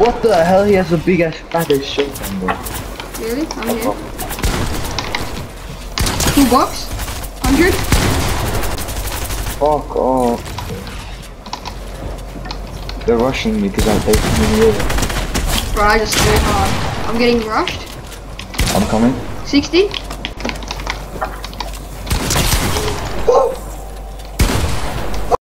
What the hell? He has a big ass fattest shotgun, bro. Really? I'm here. $2? 100? Fuck off. They're rushing me because I'm taking in the air. Bro, I just very hard. I'm getting rushed. I'm coming. 60?